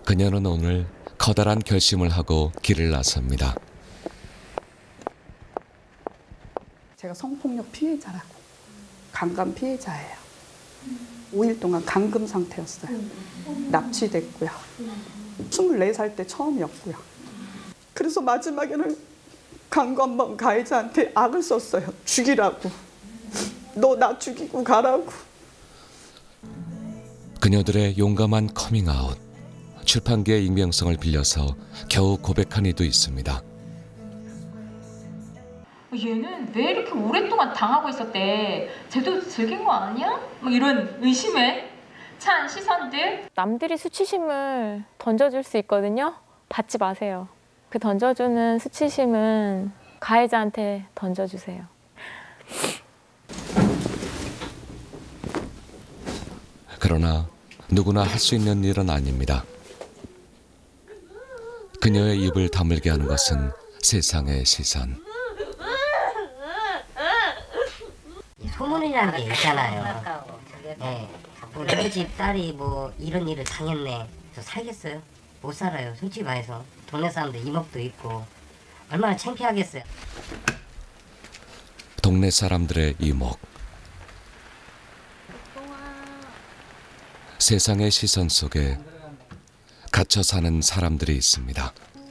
그녀는 오늘 커다란 결심을 하고 길을 나섭니다. 제가 성폭력 피해자라고, 강간 피해자예요. 5일 동안 감금 상태였어요. 납치됐고요. 24살 때 처음이었고요. 그래서 마지막에는 강간범 가해자한테 악을 썼어요. 죽이라고. 너 나 죽이고 가라고. 그녀들의 용감한 커밍아웃, 출판계의 익명성을 빌려서 겨우 고백한 이도 있습니다. 얘는 왜 이렇게 오랫동안 당하고 있었대? 쟤도 즐긴 거 아니야? 뭐 이런 의심에 찬 시선들. 남들이 수치심을 던져줄 수 있거든요. 받지 마세요. 그 던져주는 수치심은 가해자한테 던져주세요. 그러나 누구나 할 수 있는 일은 아닙니다. 그녀의 입을 다물게 하는 것은 세상의 시선. 소문이라는 게 있잖아요. 네. 우리 집 딸이 뭐 이런 일을 당했네. 그래서 살겠어요? 못 살아요. 솔직히 말해서. 동네 사람들 이목도 있고 얼마나 창피하겠어요. 동네 사람들의 이목. 세상의 시선 속에 갇혀 사는 사람들이 있습니다.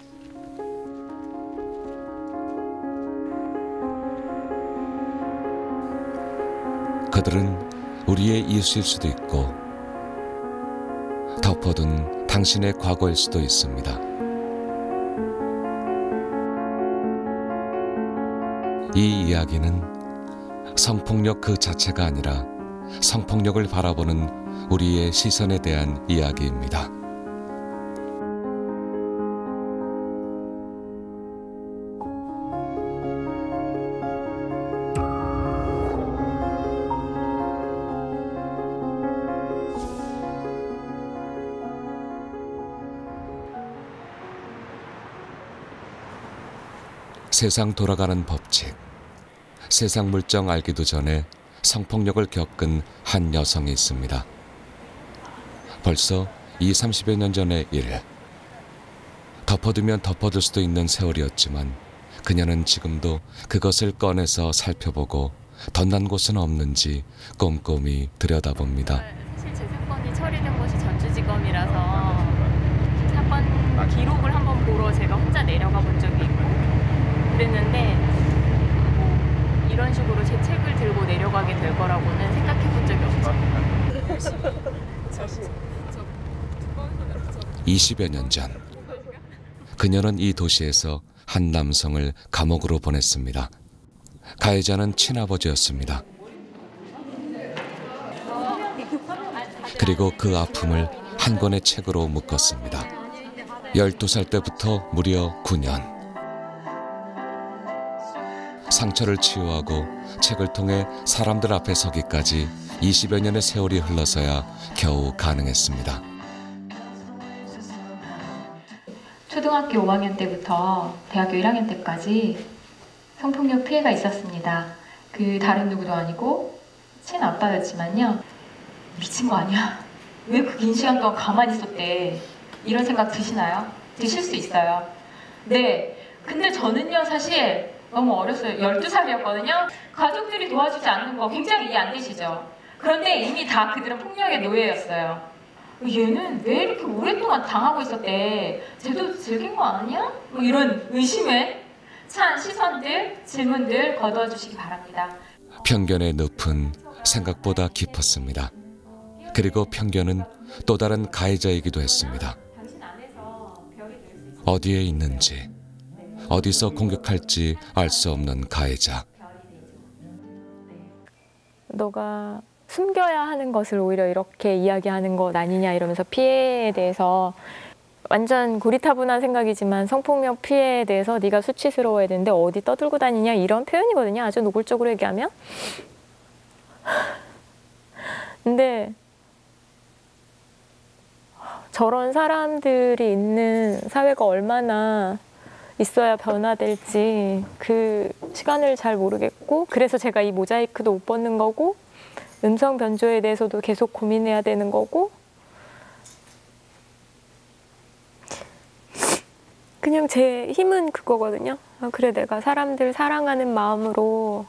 그들은 우리의 이웃일 수도 있고 덮어둔 당신의 과거일 수도 있습니다. 이 이야기는 성폭력 그 자체가 아니라 성폭력을 바라보는 우리의 시선에 대한 이야기입니다. 세상 돌아가는 법칙. 세상 물정 알기도 전에 성폭력을 겪은 한 여성이 있습니다. 벌써 20-30여 년 전의 일. 덮어두면 덮어둘 수도 있는 세월이었지만 그녀는 지금도 그것을 꺼내서 살펴보고 덧난 곳은 없는지 꼼꼼히 들여다봅니다. 사실 제 사건이 처리된 곳이 전주지검이라서 사건 기록을 한번 보러 제가 혼자 내려가 본 적이 있고 그랬는데 뭐 이런 식으로 제 책을 들고 내려가게 될 거라고는 생각해 본 적이 없죠. 20여 년 전, 그녀는 이 도시에서 한 남성을 감옥으로 보냈습니다. 가해자는 친아버지였습니다. 그리고 그 아픔을 한 권의 책으로 묶었습니다. 12살 때부터 무려 9년. 상처를 치유하고 책을 통해 사람들 앞에 서기까지 20여 년의 세월이 흘러서야 겨우 가능했습니다. 초등학교 5학년 때부터 대학교 1학년 때까지 성폭력 피해가 있었습니다. 그 다른 누구도 아니고 친아빠였지만요. 미친 거 아니야? 왜 그 긴 시간 동안 가만히 있었대? 이런 생각 드시나요? 드실 수 있어요. 네. 근데 저는요 사실 너무 어렸어요. 12살이었거든요. 가족들이 도와주지 않는 거 굉장히 이해 안 되시죠? 그런데 이미 다 그들은 폭력의 노예였어요. 얘는 왜 이렇게 오랫동안 당하고 있었대? 쟤도 즐긴 거 아니야? 뭐 이런 의심에 찬 시선들, 질문들 거둬주시기 바랍니다. 편견의 늪은 생각보다 깊었습니다. 그리고 편견은 또 다른 가해자이기도 했습니다. 어디에 있는지, 어디서 공격할지 알 수 없는 가해자. 너가 숨겨야 하는 것을 오히려 이렇게 이야기하는 것 아니냐 이러면서 피해에 대해서 완전 고리타분한 생각이지만 성폭력 피해에 대해서 네가 수치스러워야 되는데 어디 떠들고 다니냐 이런 표현이거든요. 아주 노골적으로 얘기하면. 근데 저런 사람들이 있는 사회가 얼마나 있어야 변화될지 그 시간을 잘 모르겠고 그래서 제가 이 모자이크도 못 벗는 거고 음성 변조에 대해서도 계속 고민해야 되는 거고 그냥 제 힘은 그거거든요. 그래, 내가 사람들 사랑하는 마음으로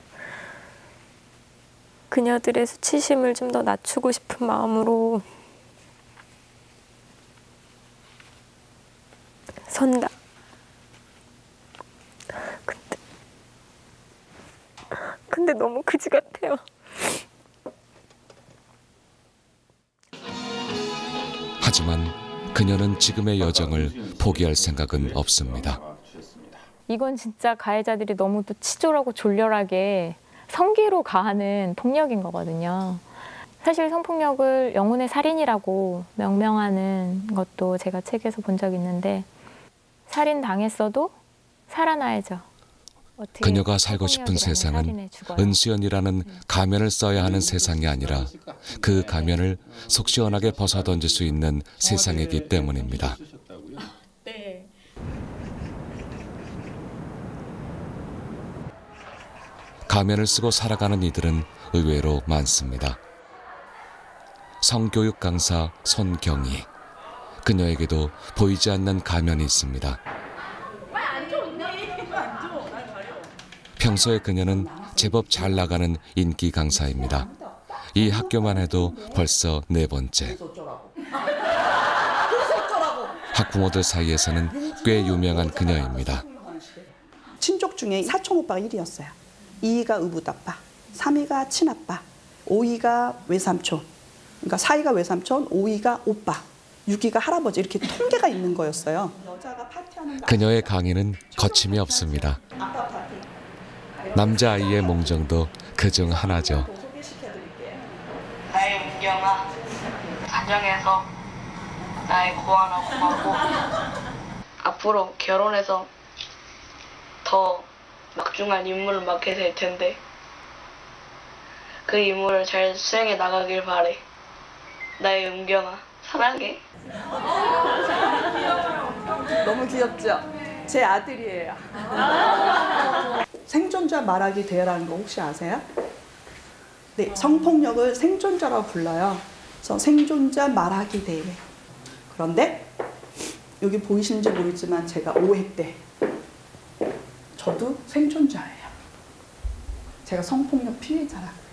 그녀들의 수치심을 좀 더 낮추고 싶은 마음으로 선다. 근데 너무 그지 같아요. 하지만 그녀는 지금의 여정을 포기할 생각은 없습니다. 이건 진짜 가해자들이 너무도 치졸하고 졸렬하게 성기로 가하는 폭력인 거거든요. 사실 성폭력을 영혼의 살인이라고 명명하는 것도 제가 책에서 본 적 있는데, 살인 당했어도 살아나야죠. 그녀가 살고 싶은 세상은 은수연이라는 가면을 써야 하는 세상이 아니라 그 가면을 속 시원하게 벗어던질 수 있는 세상이기 때문입니다. 네. 가면을 쓰고 살아가는 이들은 의외로 많습니다. 성교육 강사 손경희. 그녀에게도 보이지 않는 가면이 있습니다. 평소에 그녀는 제법 잘 나가는 인기 강사입니다. 이 학교만 해도 벌써 4번째. 학부모들 사이에서는 꽤 유명한 그녀입니다. 친족 중에 사촌 오빠가 1위였어요. 2위가 의붓아빠, 3위가 친아빠, 5위가 외삼촌. 그러니까 4위가 외삼촌, 5위가 오빠, 6위가 할아버지, 이렇게 통계가 있는 거였어요. 그녀의 강의는 거침이 없습니다. 남자아이의 몽정도 그중 하나죠. 나의 은경아, 가정에서 나의 고아나 고마고 앞으로 결혼해서 더 막중한 임무를 맡게 될 텐데 그 임무를 잘 수행해 나가길 바래. 나의 은경아, 사랑해. 너무 귀엽죠? 제 아들이에요. 생존자 말하기 대회라는 거 혹시 아세요? 네, 성폭력을 생존자라고 불러요. 그래서 생존자 말하기 대회. 그런데 여기 보이시는지 모르지만 제가 5회 때 저도 생존자예요. 제가 성폭력 피해자라고요.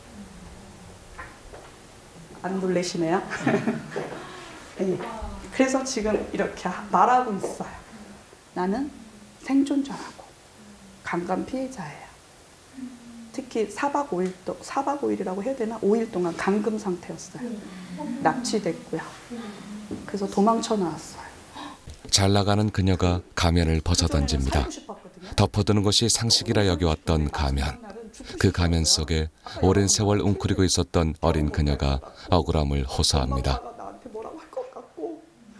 안 놀라시네요? 네. 그래서 지금 이렇게 말하고 있어요. 나는 생존자라고. 강간 피해자예요. 특히 4박 5일이라고 해야 되나? 5일 동안 감금 상태였어요. 납치됐고요. 그래서 도망쳐 나왔어요. 잘 나가는 그녀가 가면을 벗어던집니다. 덮어두는 것이 상식이라 여겨왔던 가면. 그 가면 속에 오랜 세월 웅크리고 있었던 어린 그녀가 억울함을 호소합니다. 나한테 뭐라고 할 것 같고.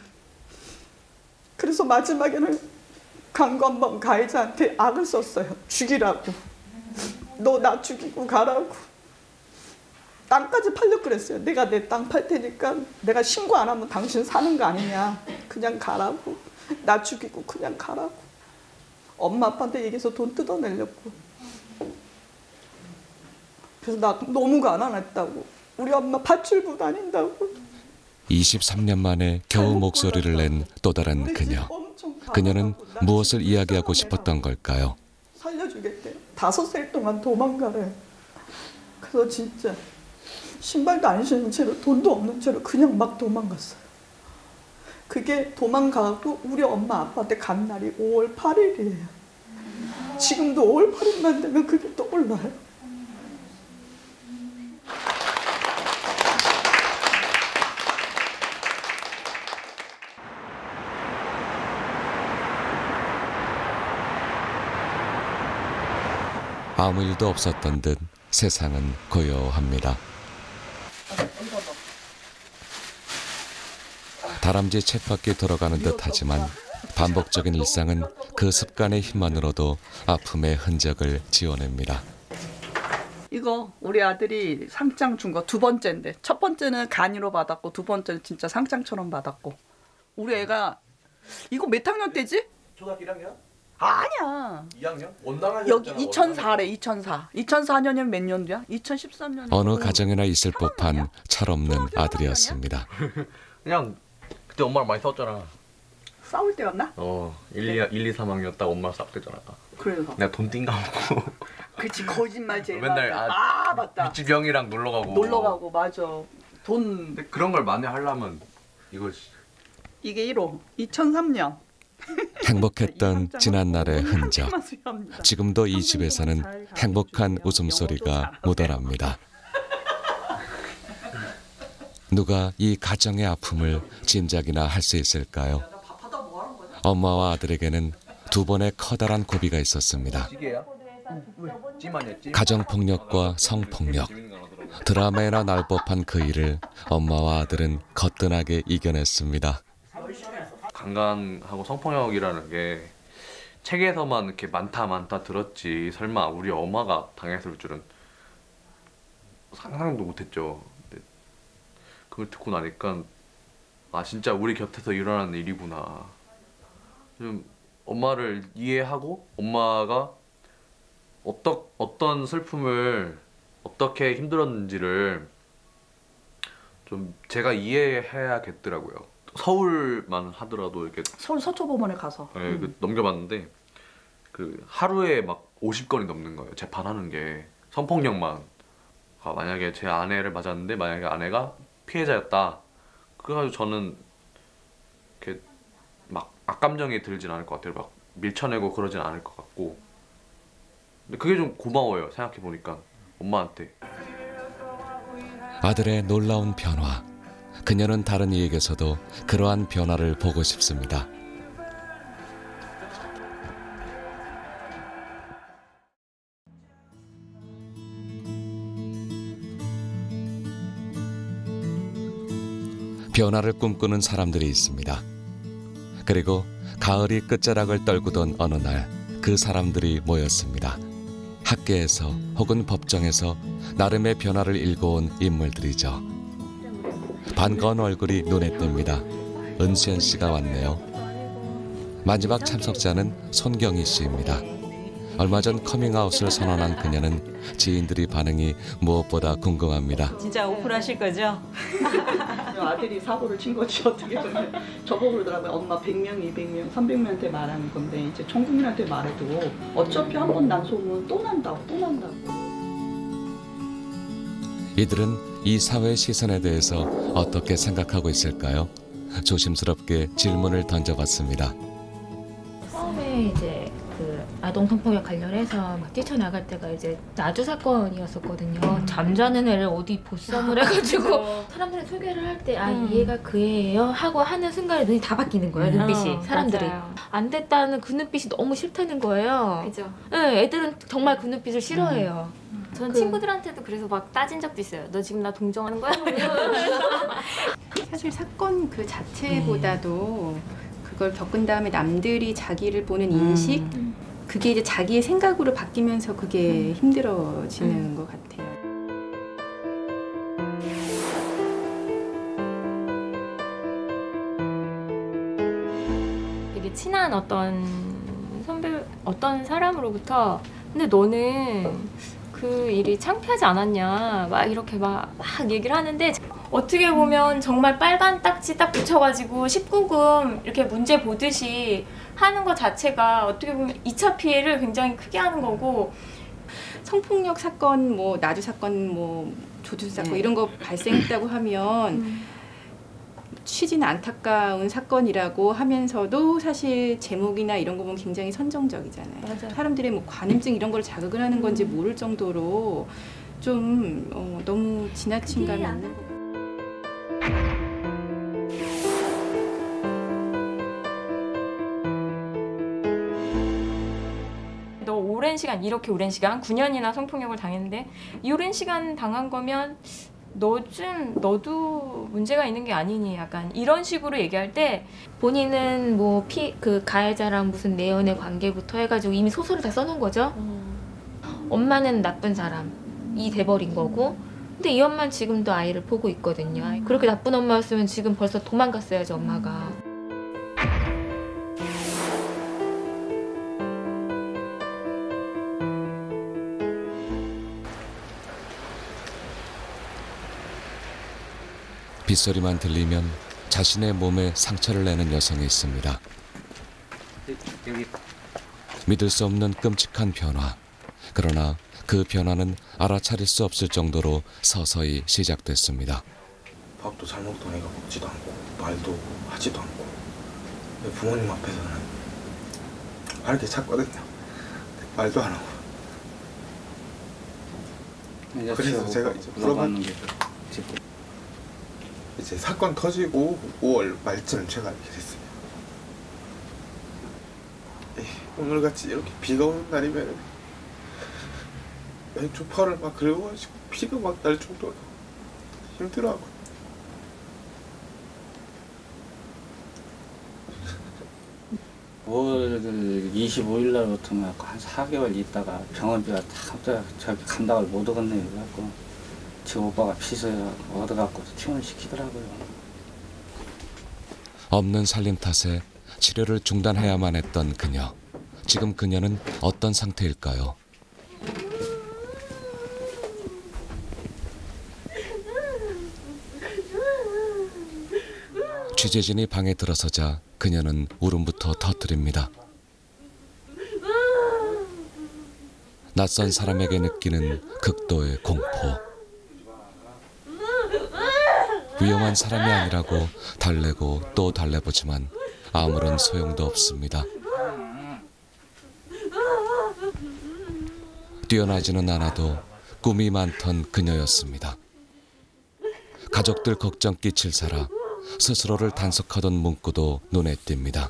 그래서 마지막에는 강간범 가해자한테 악을 썼어요. 죽이라고. 너 나 죽이고 가라고. 땅까지 팔려 그랬어요. 내가 내 땅 팔 테니까 내가 신고 안 하면 당신 사는 거 아니냐. 그냥 가라고. 나 죽이고 그냥 가라고. 엄마 아빠한테 얘기해서 돈 뜯어내려고. 그래서 나 너무 가난했다고. 우리 엄마 밧줄부 다닌다고. 23년 만에 겨우 목소리를 낸 또 다른 그녀. 그녀는 무엇을 이야기하고 싶었던 걸까요? 살려주겠대요. 5살 동안 도망가래. 그래서 진짜 신발도 안 신은 채로 돈도 없는 채로 그냥 막 도망갔어요. 그게 도망가고 우리 엄마 아빠한테 간 날이 5월 8일이에요. 지금도 5월 8일만 되면 그게 떠올라요. 아무 일도 없었던 듯 세상은 고요합니다. 다람쥐 쳇바퀴 돌아가는 듯하지만 반복적인 일상은 그 습관의 힘만으로도 아픔의 흔적을 지워냅니다. 이거 우리 아들이 상장 준 거 2번째인데 첫 번째는 간이로 받았고 2번째는 진짜 상장처럼 받았고. 우리 애가 이거 몇 학년 때지? 초등학교 1학년? 아니야. 2학년? 원당학년 여기 2004래. 2004. 2004년이면 몇 년도야? 2013년. 어느 가정에나 있을 법한 철없는 아들이었습니다. 그냥 그때 엄마랑 많이 싸웠잖아. 싸울 때였나? 1, 2, 3학년 딱 엄마랑 싸울 때잖아. 그래서 내가 돈 띵가먹고 그치 거짓말 제일 맨날 많아. 맞다. 윗집 형이랑 놀러 가고. 맞아. 돈 근데 그런 걸 많이 하려면 이거지. 이게 1호 2003년 행복했던 지난날의 흔적. 지금도 이 집에서는 행복한 웃음소리가 묻어납니다. 누가 이 가정의 아픔을 짐작이나 할 수 있을까요? 엄마와 아들에게는 두 번의 커다란 고비가 있었습니다. 가정폭력과 성폭력, 드라마에나 날 법한 그 일을 엄마와 아들은 거뜬하게 이겨냈습니다. 강간하고 성폭력이라는 게 책에서만 이렇게 많다 들었지 설마 우리 엄마가 당했을 줄은 상상도 못했죠. 근데 그걸 듣고 나니까 아 진짜 우리 곁에서 일어나는 일이구나. 좀 엄마를 이해하고 엄마가 어떤 슬픔을 어떻게 힘들었는지를 좀 제가 이해해야겠더라고요. 서울만 하더라도 이렇게 서울 서초법원에 가서 넘겨봤는데 그 하루에 막 50건이 넘는 거예요. 재판하는 게 성폭력만. 만약에 제 아내를 맞았는데 만약에 아내가 피해자였다. 그래가지고 저는 이렇게 막 악감정이 들진 않을 것 같아요. 막 밀쳐내고 그러진 않을 것 같고. 근데 그게 좀 고마워요. 생각해 보니까 엄마한테. 아들의 놀라운 변화. 그녀는 다른 이에게서도 그러한 변화를 보고 싶습니다. 변화를 꿈꾸는 사람들이 있습니다. 그리고 가을이 끝자락을 떨구던 어느 날 그 사람들이 모였습니다. 학계에서 혹은 법정에서 나름의 변화를 일궈온 인물들이죠. 반가운 얼굴이 눈에 띕니다. 은수연 씨가 왔네요. 마지막 참석자는 손경희 씨입니다. 얼마 전 커밍아웃을 선언한 그녀는 지인들의 반응이 무엇보다 궁금합니다. 진짜 오픈하실 거죠? 아들이 사고를 친 거지 어떻게 보면. 저보고 그러더라고요. 엄마 100명, 200명, 300명한테 말하는 건데 이제 전 국민한테 말해도 어차피 한 번 난 소문 또 난다고. 이들은 이 사회의 시선에 대해서 어떻게 생각하고 있을까요? 조심스럽게 질문을 던져봤습니다. 처음에 이제 그 아동 성폭력 관련해서 막 뛰쳐나갈 때가 이제 나주 사건이었었거든요. 잠자는 애를 어디 보쌈을 해가지고 사람들이 소개를 할 때 아 이 애가 그 애예요 하고 하는 순간에 눈이 다 바뀌는 거예요. 눈빛이 사람들이 맞아요. 안 됐다는 그 눈빛이 너무 싫다는 거예요. 그죠. 네, 애들은 정말 그 눈빛을 싫어해요. 전 친구들한테도 그래서 막 따진 적도 있어요. 너 지금 나 동정하는 거야? 사실 사건 그 자체보다도 그걸 겪은 다음에 남들이 자기를 보는 인식 그게 이제 자기의 생각으로 바뀌면서 그게 힘들어지는 것 같아요. 되게 친한 어떤 선배, 어떤 사람으로부터 근데 너는 그 일이 창피하지 않았냐 막 이렇게 막 얘기를 하는데 어떻게 보면 정말 빨간 딱지 딱 붙여가지고 19금 이렇게 문제 보듯이 하는 것 자체가 어떻게 보면 2차 피해를 굉장히 크게 하는 거고 성폭력 사건, 뭐 나주 사건, 뭐 조주 사건 이런 거 발생했다고 하면 취지는 안타까운 사건이라고 하면서도 사실 제목이나 이런 거 보면 굉장히 선정적이잖아요. 맞아. 사람들의 뭐 관음증 이런 걸 자극을 하는 건지 모를 정도로 좀 너무 지나친 감이 있는 것 같아요. 너 오랜 시간 이렇게 오랜 시간 9년이나 성폭력을 당했는데 이 오랜 시간 당한 거면 너도 문제가 있는 게 아니니 약간 이런 식으로 얘기할 때 본인은 뭐 그 가해자랑 무슨 내연의 관계부터 해가지고 이미 소설을 다 써놓은 거죠. 엄마는 나쁜 사람이 돼버린 거고 근데 이 엄마는 지금도 아이를 보고 있거든요. 그렇게 나쁜 엄마였으면 지금 벌써 도망갔어야죠 엄마가. 빗소리만 들리면 자신의 몸에 상처를 내는 여성이 있습니다. 믿을 수 없는 끔찍한 변화. 그러나 그 변화는 알아차릴 수 없을 정도로 서서히 시작됐습니다. 밥도 잘 먹던 애가 먹지도 않고 말도 하지도 않고 부모님 앞에서는 알게 찾거든요. 말도 안 하고. 그래서 제가 이제 물어보는 게 이제 사건 터지고 5월 말쯤 제가 알게 됐어요. 오늘같이 이렇게 비가 오는 날이면 왼쪽 팔을 막 긁어가지고 피가 막 날 정도로 힘들어하고. 월 25일 날부터 한 4개월 있다가 병원비가 다 저기 감당을 못 하겠네요. 그래갖고 제 오빠가 피서야 얻어갖고 퇴원시키더라고요. 없는 살림 탓에 치료를 중단해야만 했던 그녀. 지금 그녀는 어떤 상태일까요? 취재진이 방에 들어서자 그녀는 울음부터 터뜨립니다. 낯선 사람에게 느끼는 극도의 공포. 위험한 사람이 아니라고 달래고 또 달래보지만 아무런 소용도 없습니다. 뛰어나지는 않아도 꿈이 많던 그녀였습니다. 가족들 걱정 끼칠 사라 스스로를 단속하던 문구도 눈에 띕니다.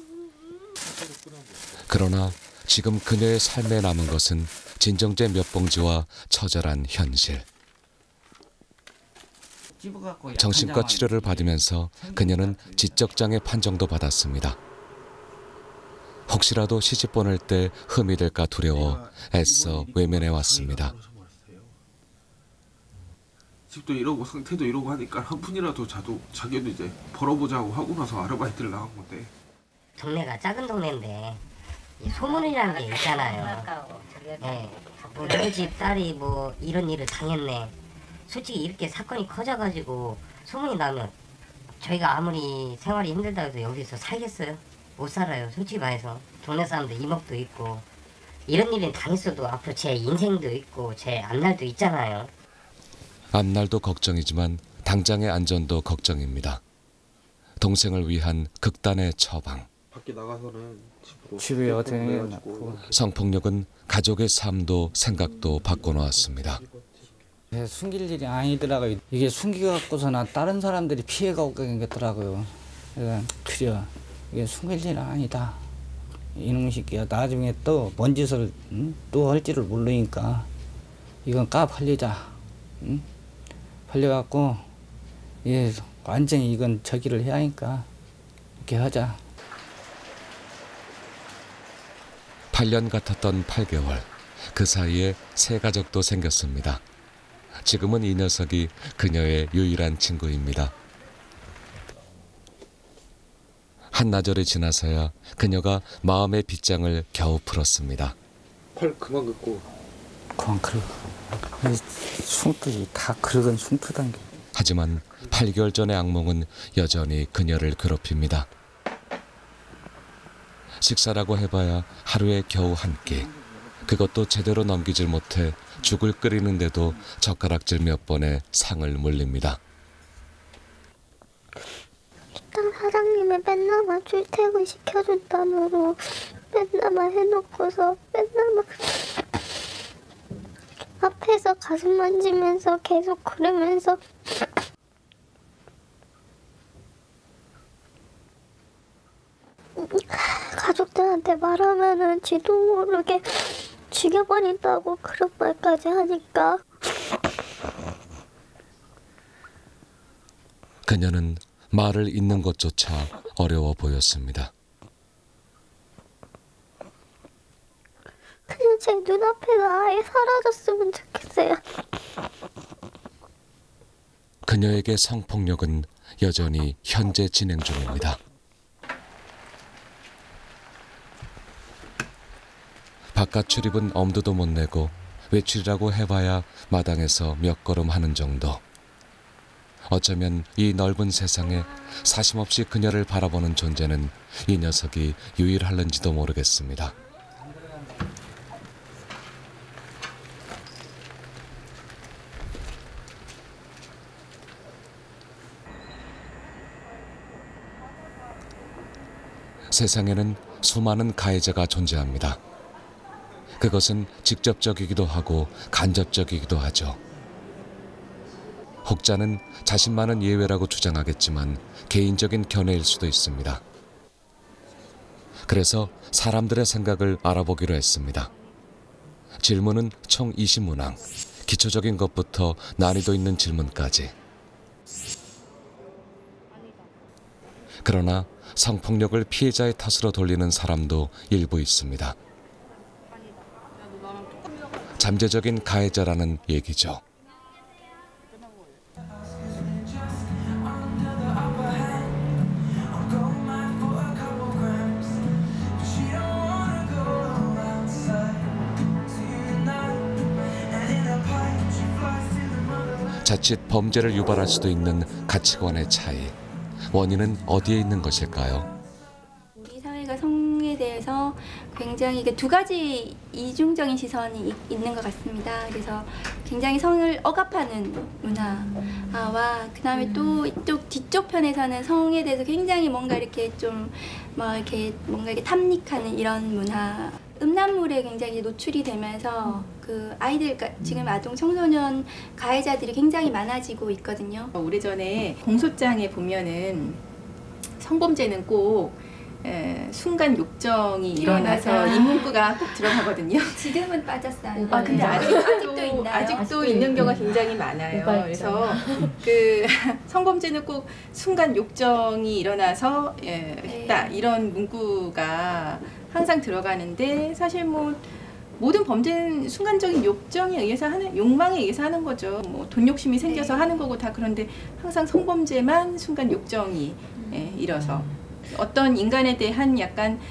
그러나 지금 그녀의 삶에 남은 것은 진정제 몇 봉지와 처절한 현실. 정신과 치료를 받으면서 그녀는 지적장애 판정도 받았습니다. 혹시라도 시집 보낼 때 흠이 될까 두려워 애써 외면해 왔습니다. 집도 이러고 상태도 이러고 하니까 한 푼이라도 자기도 이제 벌어보자고 하고 나서 아르바이트를 나간 건데. 동네가 작은 동네인데 소문이라는 게 있잖아요. 네, 뭐 너희 집 딸이 뭐 이런 일을 당했네. 솔직히 이렇게 사건이 커져가지고 소문이 나면 저희가 아무리 생활이 힘들다 해도 여기서 살겠어요? 못 살아요. 솔직히 말해서 동네 사람들 이목도 있고 이런 일이 당했어도 앞으로 제 인생도 있고 제 앞날도 있잖아요. 앞날도 걱정이지만 당장의 안전도 걱정입니다. 동생을 위한 극단의 처방. 밖에 나가서는 집에 어떻게 성폭력은 가족의 삶도 생각도 바꿔놓았습니다. 숨길 일이 아니더라고요. 이게 숨기갖고서는 다른 사람들이 피해가 오게 생겼더라고요. 그래요. 이게 숨길 일이 아니다. 이놈의 새끼야. 나중에 또 뭔 짓을 또 할지를 모르니까 이건 까 팔리자. 팔려갖고 예, 완전히 이건 저기를 해야 하니까 이렇게 하자. 8년 같았던 8개월. 그 사이에 새 가족도 생겼습니다. 지금은 이 녀석이 그녀의 유일한 친구입니다. 한나절이 지나서야 그녀가 마음의 빗장을 겨우 풀었습니다. 팔 그만 긋고. 그만 그러고. 숭투지 다 그러건 숭투단 게. 하지만 8개월 전의 악몽은 여전히 그녀를 괴롭힙니다. 식사라고 해봐야 하루에 겨우 한 끼. 그것도 제대로 넘기질 못해 죽을 끓이는데도 젓가락질 몇 번에 상을 물립니다. 식당 사장님이 맨날만 출퇴근 시켜준다므로 맨날만 해놓고서 맨날만 앞에서 가슴 만지면서 계속 그러면서 가족들한테 말하면은 지도 모르게 죽여버린다고 그런 말까지 하니까 그녀는 말을 잇는 것조차 어려워 보였습니다. 그냥 제 눈앞에서 아예 사라졌으면 좋겠어요. 그녀에게 성폭력은 여전히 현재 진행 중입니다. 바깥 출입은 엄두도 못 내고 외출이라고 해봐야 마당에서 몇 걸음 하는 정도. 어쩌면 이 넓은 세상에 사심없이 그녀를 바라보는 존재는 이 녀석이 유일할는지도 모르겠습니다. 세상에는 수많은 가해자가 존재합니다. 그것은 직접적이기도 하고 간접적이기도 하죠. 혹자는 자신만은 예외라고 주장하겠지만 개인적인 견해일 수도 있습니다. 그래서 사람들의 생각을 알아보기로 했습니다. 질문은 총 20문항, 기초적인 것부터 난이도 있는 질문까지. 그러나 성폭력을 피해자의 탓으로 돌리는 사람도 일부 있습니다. 잠재적인 가해자라는 얘기죠. 자칫 범죄를 유발할 수도 있는 가치관의 차이. 원인은 어디에 있는 것일까요? 우리 사회가 성에 대해서 굉장히 두 가지 이중적인 시선이 있는 것 같습니다. 그래서 굉장히 성을 억압하는 문화와 그다음에 또 이쪽 뒤쪽 편에서는 성에 대해서 굉장히 뭔가 이렇게 좀 뭔가 이렇게 탐닉하는 이런 문화. 음란물에 굉장히 노출이 되면서 그 아이들, 지금 아동 청소년 가해자들이 굉장히 많아지고 있거든요. 오래전에 공소장에 보면은 성범죄는 꼭 순간 욕정이 일어나서 이 문구가 꼭 들어가거든요. 지금은 빠졌어요. 근데 아직도 있나요? 아직도 있는 경우가 굉장히 많아요. 그래서 그 성범죄는 꼭 순간 욕정이 일어나서 했다, 이런 문구가 항상 들어가는데, 사실 모든 범죄는 순간적인 욕정에 의해서 하는, 욕망에 의해서 하는 거죠. 돈 욕심이 생겨서 하는 거고 다. 그런데 항상 성범죄만 순간 욕정이 일어서 어떤 인간에 대한 약간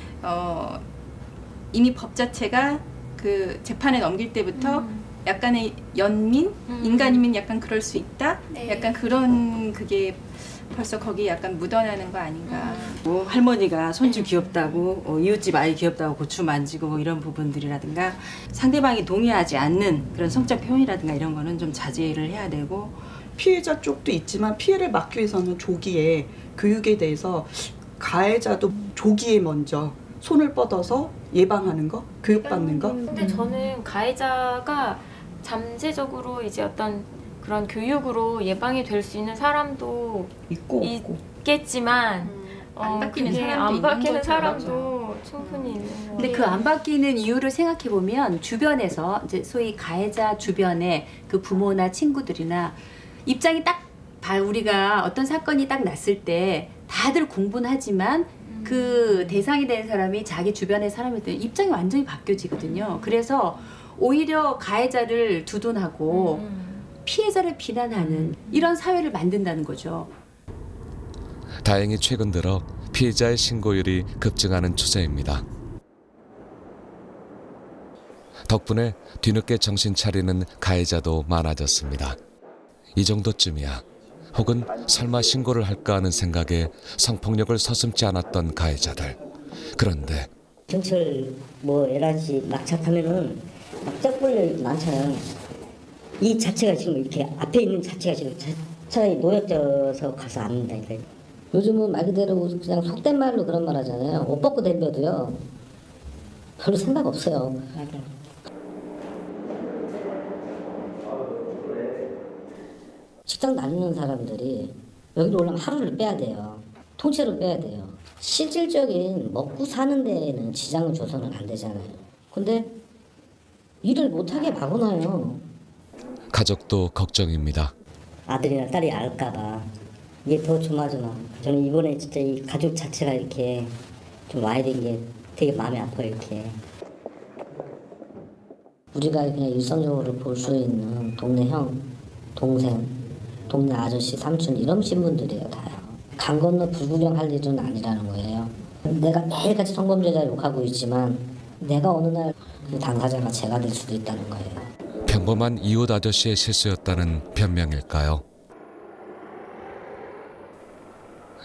이미 법 자체가 그 재판에 넘길 때부터 약간의 연민, 인간이면 약간 그럴 수 있다. 약간 그런, 그게 벌써 거기에 약간 묻어나는 거 아닌가. 할머니가 손주 귀엽다고, 이웃집 아이 귀엽다고 고추 만지고 이런 부분들이라든가, 상대방이 동의하지 않는 그런 성적 표현이라든가 이런 거는 좀 자제를 해야 되고. 피해자 쪽도 있지만 피해를 막기 위해서는 조기에 교육에 대해서 가해자도 조기에 먼저 손을 뻗어서 예방하는 거, 교육받는 거. 근데 저는 가해자가 잠재적으로 이제 어떤 그런 교육으로 예방이 될 수 있는 사람도 있겠지만 안 바뀌는 그게 사람도 안 바뀌는 있는 사람도 충분히 있는 거예요. 근데 그 안 바뀌는 이유를 생각해 보면 주변에서 이제 소위 가해자 주변에 그 부모나 친구들이나 입장이 딱 우리가 어떤 사건이 딱 났을 때 다들 공부는 하지만 그 대상이 된 사람이 자기 주변의 사람일 때 입장이 완전히 바뀌어지거든요. 그래서 오히려 가해자를 두둔하고 피해자를 비난하는 이런 사회를 만든다는 거죠. 다행히 최근 들어 피해자의 신고율이 급증하는 추세입니다. 덕분에 뒤늦게 정신 차리는 가해자도 많아졌습니다. 이 정도쯤이야. 혹은 설마 신고를 할까 하는 생각에 성폭력을 서슴지 않았던 가해자들. 그런데 경찰 LRG 막착하면은 막작벌레 많잖아요. 이 자체가 지금 이렇게 앞에 있는 자체가 지금 차라리 노약져서 가서 압니다. 요즘은 말 그대로 그냥 속된 말로 그런 말 하잖아요. 옷 벗고 덤벼도요 별로 생각 없어요. 식당 다니는 사람들이 여기로 올라면 하루를 빼야 돼요. 통째로 빼야 돼요. 실질적인 먹고 사는 데에는 지장을 줘서는 안 되잖아요. 근데 일을 못하게 막아놔요. 가족도 걱정입니다. 아들이나 딸이 알까봐 이게 더 조마조마. 저는 이번에 진짜 이 가족 자체가 이렇게 좀 와야 된 게 되게 마음이 아파요. 이렇게 우리가 그냥 일상적으로 볼 수 있는 동네 형, 동생, 동네 아저씨, 삼촌 이런 신분들이에요. 다요. 강 건너 불구경할 일은 아니라는 거예요. 내가 매일같이 성범죄자 욕하고 있지만 내가 어느 날 그 당사자가 제가 될 수도 있다는 거예요. 평범한 이웃 아저씨의 실수였다는 변명일까요?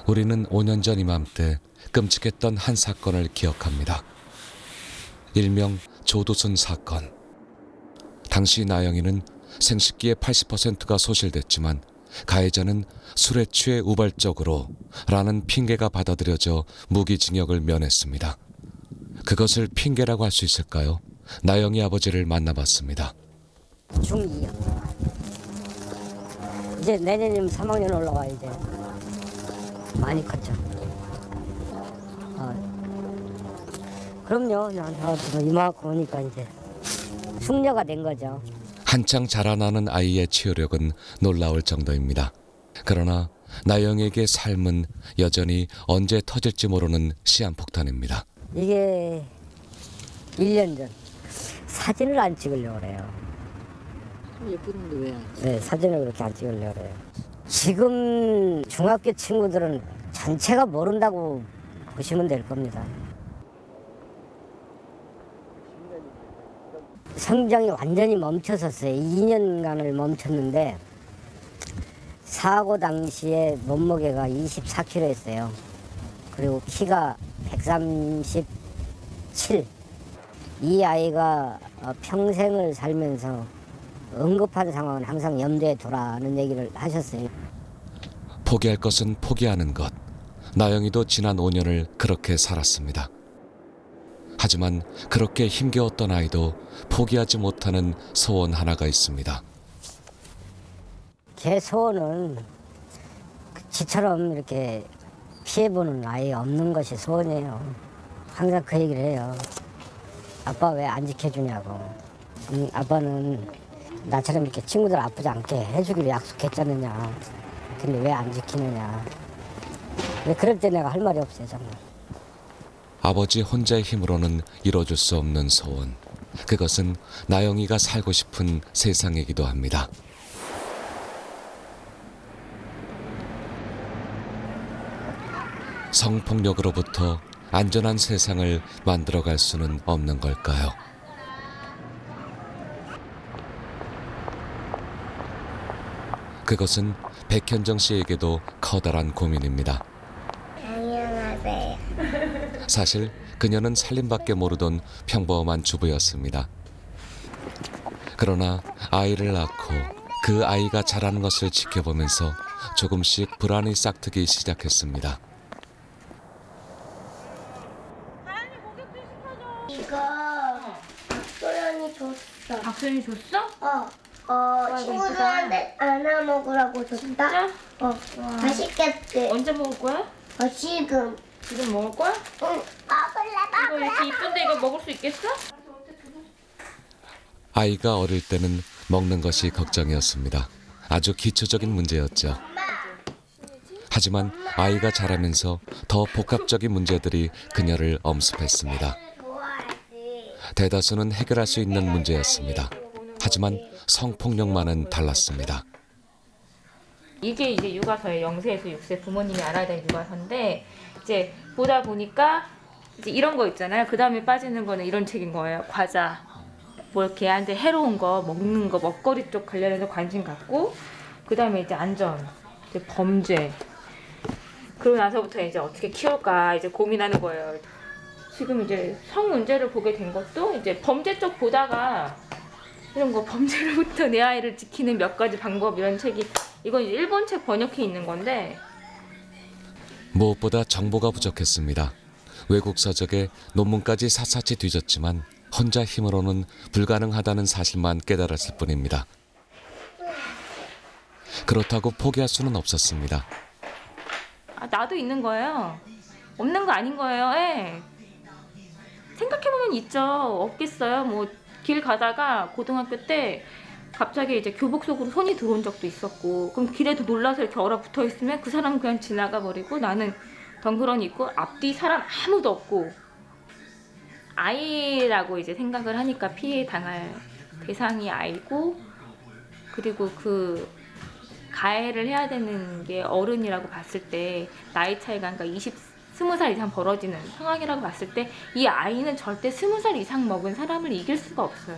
우리는 5년 전 이맘때 끔찍했던 한 사건을 기억합니다. 일명 조두순 사건. 당시 나영이는 생식기의 80%가 소실됐지만 가해자는 술에 취해 우발적으로 라는 핑계가 받아들여져 무기징역을 면했습니다. 그것을 핑계라고 할 수 있을까요? 나영이 아버지를 만나봤습니다. 중2요. 이제 내년이면 3학년 올라가 이제. 많이 컸죠. 그럼요. 이만큼 오니까 이제 숙녀가 된 거죠. 한창 자라나는 아이의 치유력은 놀라울 정도입니다. 그러나 나영에게 삶은 여전히 언제 터질지 모르는 시한폭탄입니다. 이게 1년 전 사진을 안 찍으려고 그래요. 예쁘는데 왜 안 찍어? 네, 사진을 그렇게 안 찍으려고 그래요. 지금 중학교 친구들은 전체가 모른다고 보시면 될 겁니다. 성장이 완전히 멈춰섰어요. 2년간을 멈췄는데 사고 당시에 몸무게가 24kg였어요. 그리고 키가 137. 이 아이가 평생을 살면서 응급한 상황은 항상 염두에 두라는 얘기를 하셨어요. 포기할 것은 포기하는 것. 나영이도 지난 5년을 그렇게 살았습니다. 하지만 그렇게 힘겨웠던 아이도 포기하지 못하는 소원 하나가 있습니다. 제 소원은 지처럼 이렇게 피해보는 아이 없는 것이 소원이에요. 항상 그 얘기를 해요. 아빠 왜 안 지켜주냐고. 아빠는 나처럼 이렇게 친구들 아프지 않게 해주기로 약속했잖느냐. 근데 왜 안 지키느냐. 왜 그럴 때 내가 할 말이 없어요, 정말. 아버지 혼자의 힘으로는 이뤄줄 수 없는 소원. 그것은 나영이가 살고 싶은 세상이기도 합니다. 성폭력으로부터 안전한 세상을 만들어갈 수는 없는 걸까요? 그것은 백현정 씨에게도 커다란 고민입니다. 안녕하세요. 사실 그녀는 살림밖에 모르던 평범한 주부였습니다. 그러나 아이를 낳고 그 아이가 자라는 것을 지켜보면서 조금씩 불안이 싹트기 시작했습니다. 이거 박소연이 줬어. 박소연이 줬어? 친구들한테 안아 먹으라고 줬다. 맛있겠지. 언제 먹을 거야? 지금. 지금 먹을 거야? 응. 이거 이렇게 이쁜데 이거 먹을 수 있겠어? 아이가 어릴 때는 먹는 것이 걱정이었습니다. 아주 기초적인 문제였죠. 하지만 아이가 자라면서 더 복합적인 문제들이 그녀를 엄습했습니다. 대다수는 해결할 수 있는 문제였습니다. 하지만 성폭력만은 달랐습니다. 이게 이제 육아서의 0세에서 6세 부모님이 알아야 될 육아서인데 이제 보다 보니까 이제 이런 거 있잖아요. 그 다음에 빠지는 거는 이런 책인 거예요. 과자, 뭐 걔한테 해로운 거, 먹는 거, 먹거리 쪽 관련해서 관심 갖고 그 다음에 이제 안전, 이제 범죄. 그러고 나서부터 이제 어떻게 키울까 이제 고민하는 거예요. 지금 이제 성 문제를 보게 된 것도 이제 범죄 쪽 보다가 이런 거 범죄로부터 내 아이를 지키는 몇 가지 방법 이런 책이 이건 일본 책 번역해 있는 건데 무엇보다 정보가 부족했습니다. 외국 서적에 논문까지 샅샅이 뒤졌지만 혼자 힘으로는 불가능하다는 사실만 깨달았을 뿐입니다. 그렇다고 포기할 수는 없었습니다. 나도 있는 거예요. 없는 거 아닌 거예요. 예. 생각해보면 있죠. 없겠어요. 뭐 길 가다가 고등학교 때 갑자기 이제 교복 속으로 손이 들어온 적도 있었고 그럼 길에도 놀라서 이렇게 얼어붙어 있으면 그 사람은 그냥 지나가 버리고 나는 덩그러니 있고 앞뒤 사람 아무도 없고 아이라고 이제 생각을 하니까 피해 당할 대상이 아이고 그리고 그 가해를 해야 되는 게 어른이라고 봤을 때 나이 차이가 그러니까 20살 이상 벌어지는 상황이라고 봤을 때 이 아이는 절대 20살 이상 먹은 사람을 이길 수가 없어요.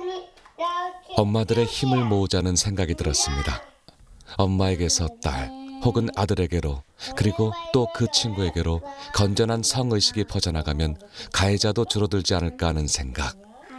엄마들의 힘을 모으자는 생각이 들었습니다. 엄마에게서 딸, 혹은 아들에게로 그리고 또 그 친구에게로 건전한 성의식이 퍼져나가면 가해자도 줄어들지 않을까 하는 생각.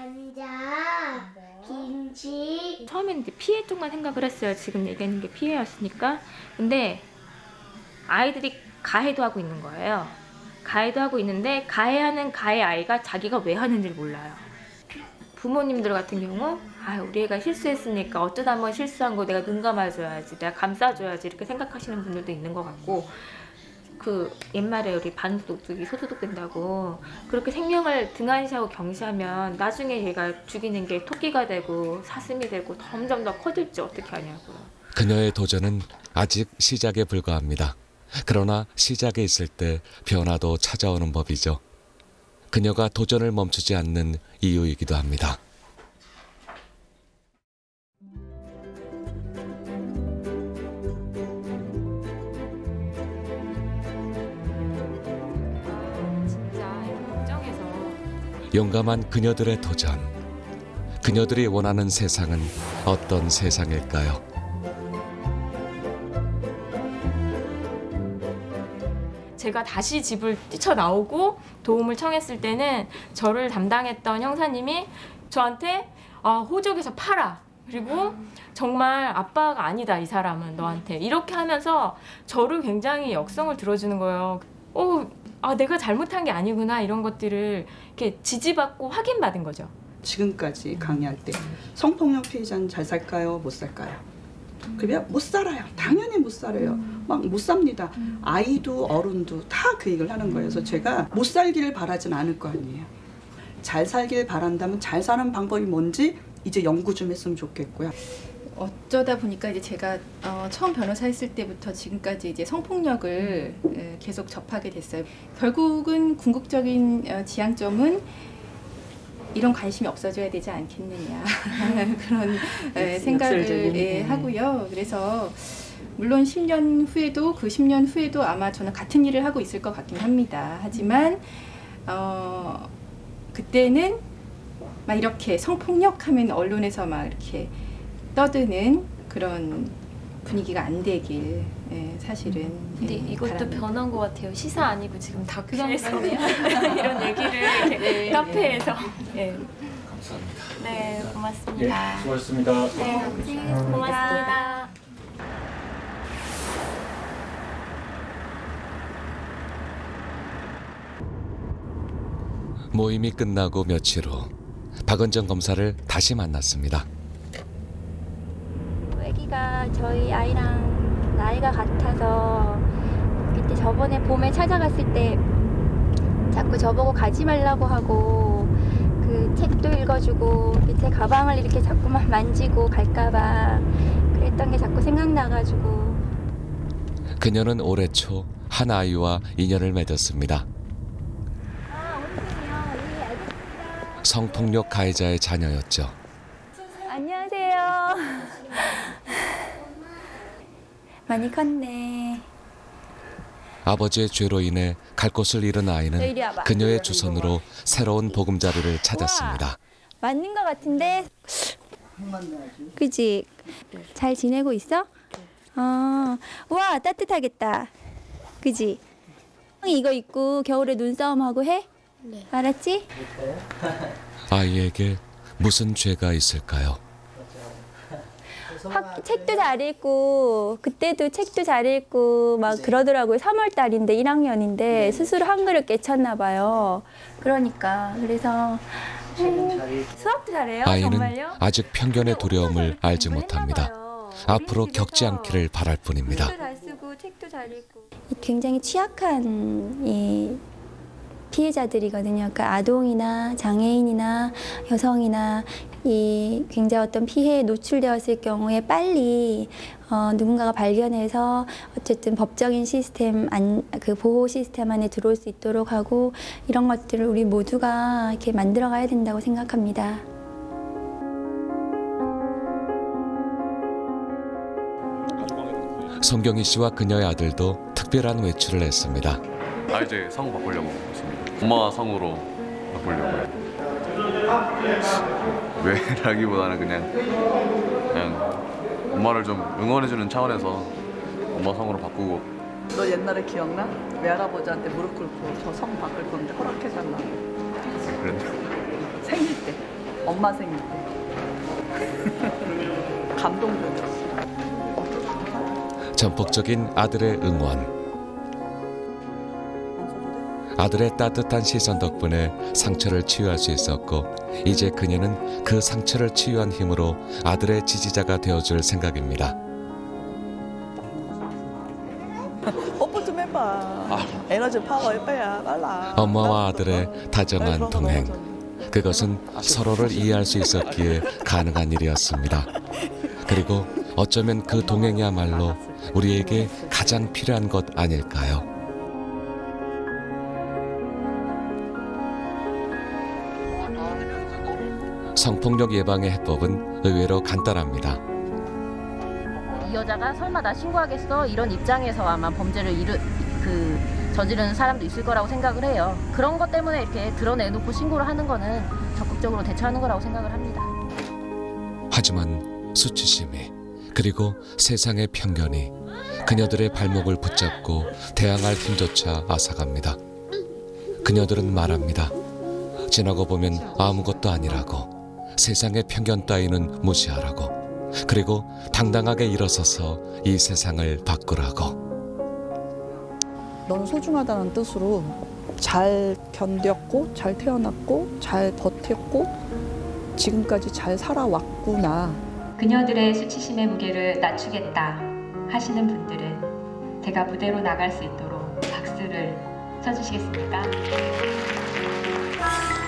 처음에는 이제 피해 쪽만 생각을 했어요. 지금 얘기하는 게 피해였으니까. 근데 아이들이 가해도 하고 있는 거예요. 가해도 하고 있는데 가해하는 가해 아이가 자기가 왜 하는지를 몰라요. 부모님들 같은 경우 우리 애가 실수했으니까 어쩌다 한번 실수한 거 내가 눈 감아줘야지, 내가 감싸줘야지 이렇게 생각하시는 분들도 있는 것 같고, 그 옛말에 우리 반소득이 소소득 된다고 그렇게 생명을 등한시하고 경시하면 나중에 얘가 죽이는 게 토끼가 되고 사슴이 되고 점점 더 커질지 어떻게 하냐고요. 그녀의 도전은 아직 시작에 불과합니다. 그러나 시작에 있을 때 변화도 찾아오는 법이죠. 그녀가 도전을 멈추지 않는 이유이기도 합니다. 용감한 그녀들의 도전. 그녀들이 원하는 세상은 어떤 세상일까요? 제가 다시 집을 뛰쳐나오고 도움을 청했을 때는 저를 담당했던 형사님이 저한테 호적에서 팔아. 그리고 정말 아빠가 아니다, 이 사람은 너한테. 이렇게 하면서 저를 굉장히 역성을 들어주는 거예요. 내가 잘못한 게 아니구나, 이런 것들을 이렇게 지지받고 확인받은 거죠. 지금까지 강의할 때 성폭력 피해자는 잘 살까요? 못 살까요? 그러면 못 살아요. 당연히 못 살아요. 막 못 삽니다. 아이도 어른도 다 그 얘기를 하는 거예요. 그래서 제가 못 살기를 바라진 않을 거 아니에요. 잘 살기를 바란다면 잘 사는 방법이 뭔지 이제 연구 좀 했으면 좋겠고요. 어쩌다 보니까 이제 제가 처음 변호사 했을 때부터 지금까지 이제 성폭력을 계속 접하게 됐어요. 결국은 궁극적인 지향점은 이런 관심이 없어져야 되지 않겠느냐 그런 생각을 하고요. 그래서 물론 10년 후에도 그 10년 후에도 아마 저는 같은 일을 하고 있을 것 같긴 합니다. 하지만 그때는 막 이렇게 성폭력하면 언론에서 막 이렇게 떠드는 그런 분위기가 안 되길 사실은. 근데 이것도 바랍니다. 변한 것 같아요. 시사 아니고 지금 다큐에서 이런 얘기를 이렇게 카페에서. 감사합니다. 네, 고맙습니다. 수고하셨습니다. 네, 고맙습니다. 모임이 끝나고 며칠 후 박은정 검사를 다시 만났습니다. 애기가 저희 아이랑 나이가 같아서 그때 저번에 봄에 찾아갔을 때 자꾸 저보고 가지 말라고 하고 그 책도 읽어주고 제 가방을 이렇게 자꾸만 만지고 갈까봐 그랬던 게 자꾸 생각나가지고. 그녀는 올해 초 한 아이와 인연을 맺었습니다. 성폭력 가해자의 자녀였죠. 안녕하세요. 많이 컸네. 아버지의 죄로 인해 갈 곳을 잃은 아이는 그녀의 주선으로 새로운 보금자리를 찾았습니다. 맞는 것 같은데. 그지? 잘 지내고 있어? 와, 따뜻하겠다. 그지? 이거 입고 겨울에 눈싸움하고 해? 네. 알았지? 아이에게 무슨 죄가 있을까요? 책도 잘 읽고 그때도 책도 잘 읽고 막 그러더라고요. 3월 달인데 1학년인데 스스로 한글을 깨쳤나 봐요. 그러니까 그래서 수학도 잘해요. 아이는 정말요? 아직 편견의 두려움을 알지 못합니다. 앞으로 겪지 않기를 바랄 뿐입니다. 글도 잘 쓰고 책도 잘 읽고. 굉장히 취약한 이 피해자들이거든요. 그러니까 아동이나 장애인이나 여성이나 이 굉장히 어떤 피해에 노출되었을 경우에 빨리 누군가가 발견해서 어쨌든 법적인 시스템 그 보호 시스템 안에 들어올 수 있도록 하고 이런 것들을 우리 모두가 이렇게 만들어가야 된다고 생각합니다. 송경희 씨와 그녀의 아들도 특별한 외출을 했습니다. 이제 성 바꾸려고 했습니다. 엄마 성으로 바꾸려고요. 왜라기보다는 그냥 엄마를 좀 응원해주는 차원에서 엄마 성으로 바꾸고. 너 옛날에 기억나? 외할아버지한테 무릎 꿇고 저 성 바꿀 건데 허락해달라고. 그랬나? 생일 때. 엄마 생일 때. 감동적이었어. 전폭적인 아들의 응원. 아들의 따뜻한 시선 덕분에 상처를 치유할 수 있었고 이제 그녀는 그 상처를 치유한 힘으로 아들의 지지자가 되어줄 생각입니다. 뽀뽀 좀 해봐. 에너지 파워 해봐야 빨라. 엄마와 아들의 다정한 동행. 그것은 서로를 이해할 수 있었기에 가능한 일이었습니다. 그리고 어쩌면 그 동행이야말로 우리에게 가장 필요한 것 아닐까요? 성폭력 예방의 해법은 의외로 간단합니다. 이 여자가 설마 나 신고하겠어? 이런 입장에서 아마 범죄를 저지르는 사람도 있을 거라고 생각을 해요. 그런 것 때문에 이렇게 드러내놓고 신고를 하는 거는 적극적으로 대처하는 거라고 생각을 합니다. 하지만 수치심이 그리고 세상의 편견이 그녀들의 발목을 붙잡고 대항할 힘조차 앗아갑니다. 그녀들은 말합니다. 지나고 보면 아무것도 아니라고. 세상의 편견 따위는 무시하라고. 그리고 당당하게 일어서서 이 세상을 바꾸라고. 넌 소중하다는 뜻으로 잘 견뎠고 잘 태어났고 잘 버텼고 지금까지 잘 살아왔구나. 그녀들의 수치심의 무게를 낮추겠다 하시는 분들은 제가 무대로 나갈 수 있도록 박수를 쳐주시겠습니까?